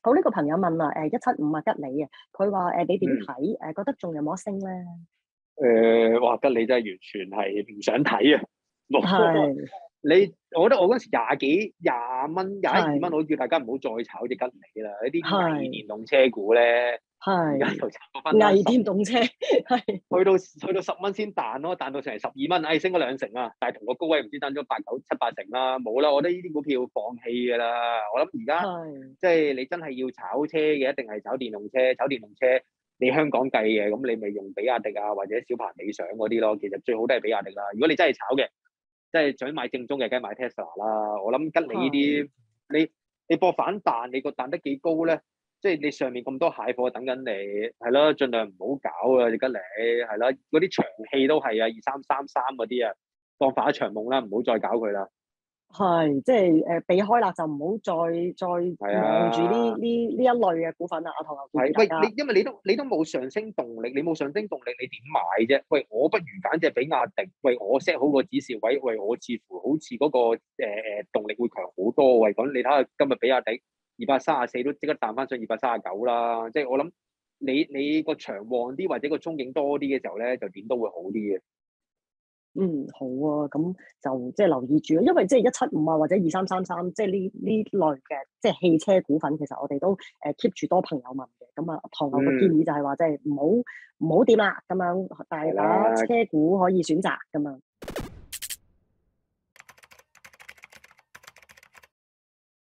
好，呢個朋友問啊，175啊，吉利啊，佢話你點嗯， 睇？覺得仲有冇得升咧？ 哇！吉利真係完全係唔想睇啊！冇係你，我覺得我嗰時廿蚊、22蚊， 係我都叫大家唔好再炒隻吉利啦。呢啲偽係電動車股咧，而家係又炒翻啦， 偽電動車，係去到10蚊先彈咯，彈到成12蚊，升咗兩成啊！但係同個高位唔知彈咗8、9、7、8成啦，冇啦！我覺得呢啲股票放棄㗎啦。我諗而家係即係你真係要炒車嘅，一定係炒電動車。炒電動車你香港計嘅，咁你咪用比亞迪啊，或者小鵬理想嗰啲咯。其實最好都係比亞迪啦。如果你真係炒嘅，即係想買正宗嘅，梗係買 Tesla 啦。我諗吉利呢係啲，你博反彈，你個彈得幾高咧？即係你上面咁多蟹貨等緊你，係咯，盡量唔好搞啊！你吉利係啦，嗰啲長氣都係啊，2333嗰啲啊，當發一場夢啦，唔好再搞佢啦。 係，即係避開啦，就唔好再係望住啊， 呢一類嘅股份啦。我同學建係喂， 議大家因為你都冇上升動力，你冇上升動力，你點買啫？喂，我不如揀隻比亞迪，喂，我 set 好個指示位，喂，我似乎好似嗰個動力會強好多。喂，咁你睇下今日比亞迪234都即刻彈翻上239啦。即係我諗你個長旺啲或者個憧憬多啲嘅時候咧，就點都會好啲嘅。 嗯，好啊，咁就即係留意住咯，因為即係175啊，或者2333，即係呢類嘅即係汽車股份，其實我哋都keep 住多朋友問嘅。咁啊，唐牛嘅建嗯， 議就係話，即係唔好掂啦，咁樣大係把啦， 車股可以選擇咁樣。